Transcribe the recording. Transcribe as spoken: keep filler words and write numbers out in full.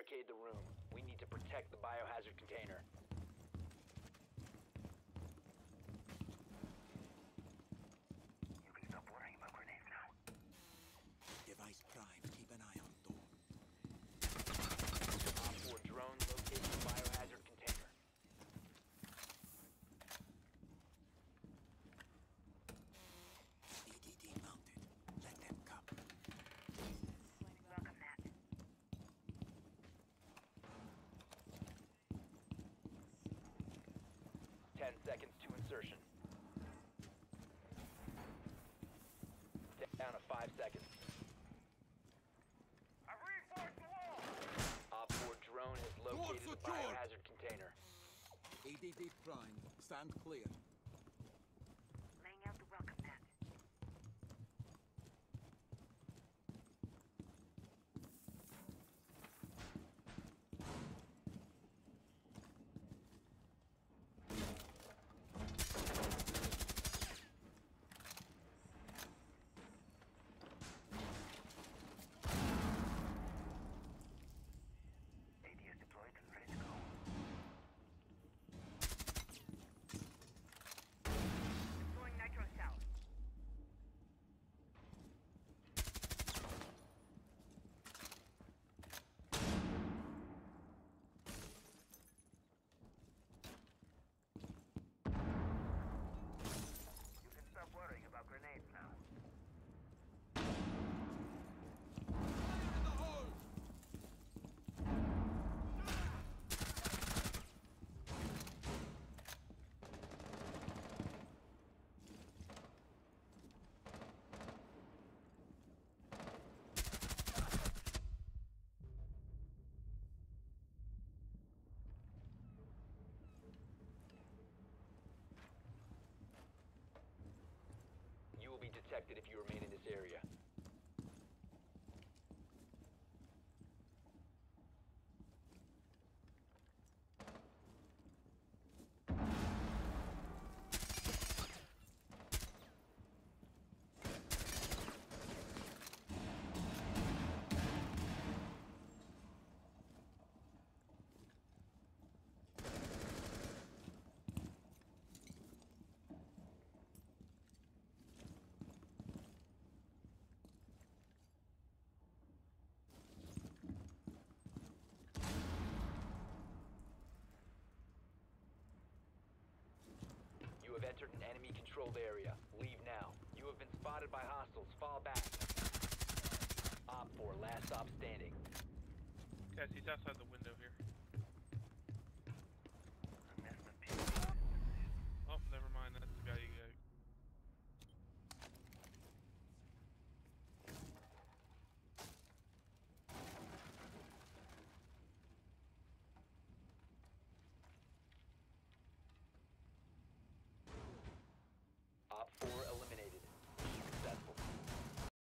barricade the room. We need to protect the biohazard container. You can stop worrying about grenades now. Device prime. Keep an eye on door. Op four drone located the biohazard container. E D D mounted. Let them come. Welcome that. Ten seconds to insertion. Down to five seconds. I've reinforced the wall! Op four drone has located the secured. biohazard container. E D D prime. Stand clear. Laying out the welcome mat. A D is deployed and ready to go. Deploying nitro cell. You can stop worrying about grenades now. You will be detected if you remain in this area. You have entered an enemy-controlled area. Leave now. You have been spotted by hostiles. Fall back. Op four, last stop standing. Guys, he's outside the